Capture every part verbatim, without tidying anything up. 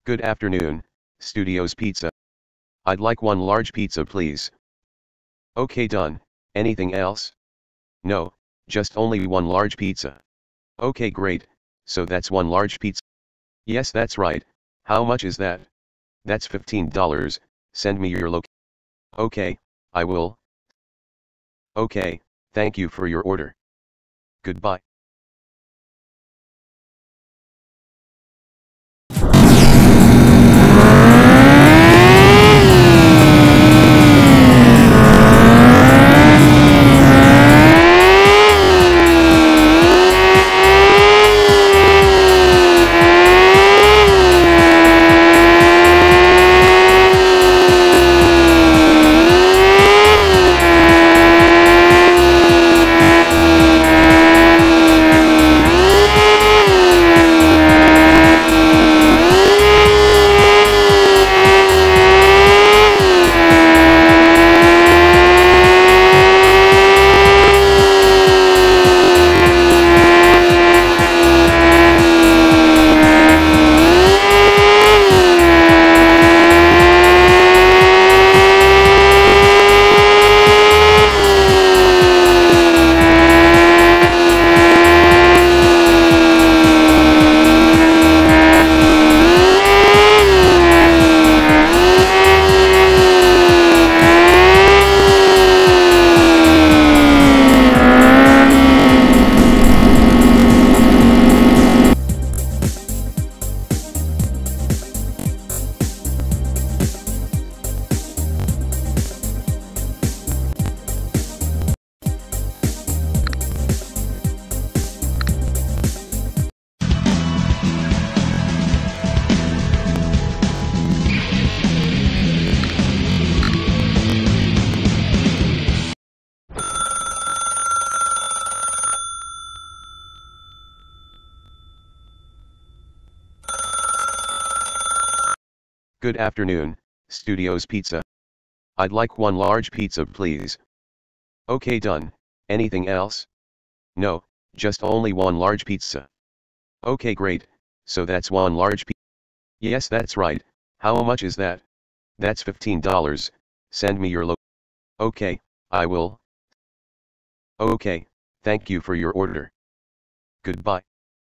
Good afternoon, Studios Pizza. I'd like one large pizza please. Okay, done. Anything else? No, just only one large pizza. Okay, great, so that's one large pizza. Yes, that's right. How much is that? That's fifteen dollars, send me your location. Okay, I will. Okay, thank you for your order. Goodbye. Good afternoon, Studios Pizza. I'd like one large pizza please. Okay, done. Anything else? No, just only one large pizza. Okay, great, so that's one large pizza. Yes, that's right. How much is that? That's fifteen dollars, send me your lo- Okay, I will. Okay, thank you for your order. Goodbye.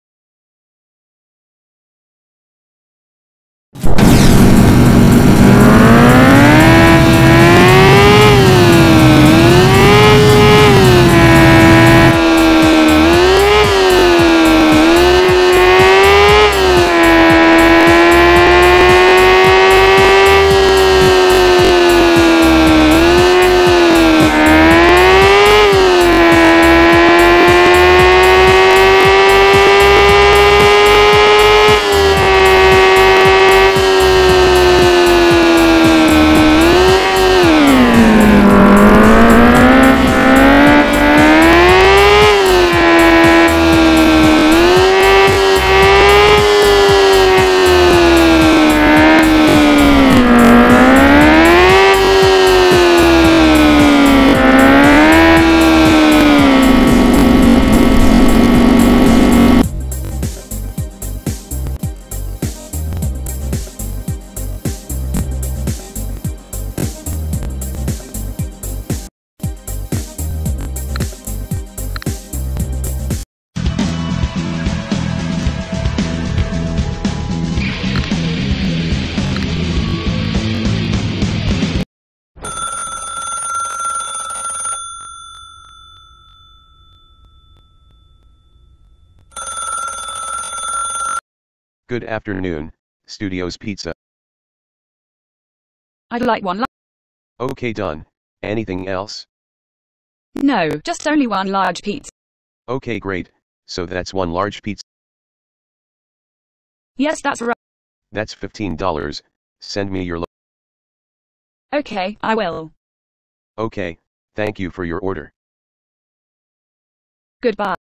Good afternoon, Studios Pizza. I'd like one. Okay, done. Anything else? No, just only one large pizza. Okay, great, so that's one large pizza. Yes, that's right. That's fifteen dollars, send me your lo- Okay, I will. Okay, thank you for your order. Goodbye.